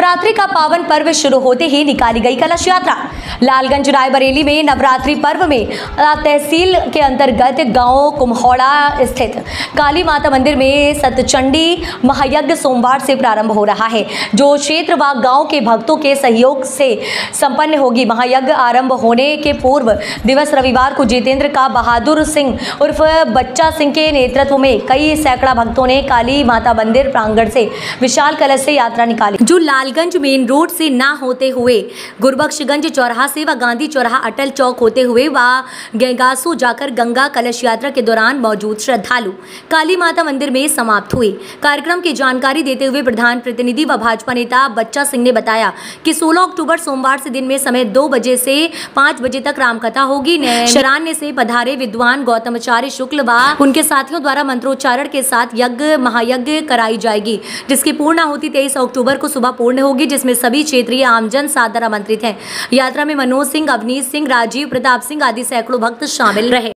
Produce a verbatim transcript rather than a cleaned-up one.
नवरात्रि का पावन पर्व शुरू होते ही निकाली गई कलश यात्रा। लालगंज रायबरेली में नवरात्रि पर्व में तहसील के अंतर्गत गांव कुम्हौड़ा स्थित काली माता मंदिर में सतचंडी महायज्ञ सोमवार से प्रारंभ हो रहा है, जो क्षेत्र व गांव के भक्तों के सहयोग से संपन्न होगी। महायज्ञ आरंभ होने के पूर्व दिवस रविवार को जितेंद्र का बहादुर सिंह उर्फ बच्चा सिंह के नेतृत्व में कई सैकड़ा भक्तों ने काली माता मंदिर प्रांगण से विशाल कलश से यात्रा निकाली, जो लालगंज मेन रोड से ना होते हुए गुरबख्शगंज चौराहा से व गांधी चौराहा अटल चौक होते हुए व गेंगासू जाकर गंगा कलश यात्रा के दौरान मौजूद श्रद्धालु काली माता मंदिर में समाप्त हुए। कार्यक्रम की जानकारी देते हुए प्रधान प्रतिनिधि व भाजपा नेता बच्चा सिंह ने बताया कि सोलह अक्टूबर सोमवार से दिन में समय दो बजे से पाँच बजे तक रामकथा होगी। शरान्य से पधारे विद्वान गौतमाचार्य शुक्ल व उनके साथियों द्वारा मंत्रोच्चारण के साथ यज्ञ महायज्ञ कराई जाएगी, जिसकी पूर्णाहुति तेईस अक्टूबर को सुबह पूर्ण होगी, जिसमें सभी क्षेत्रीय आमजन सादर आमंत्रित हैं। यात्रा में मनोज सिंह, अवनीश सिंह, राजीव प्रताप सिंह आदि सैकड़ों भक्त शामिल रहे।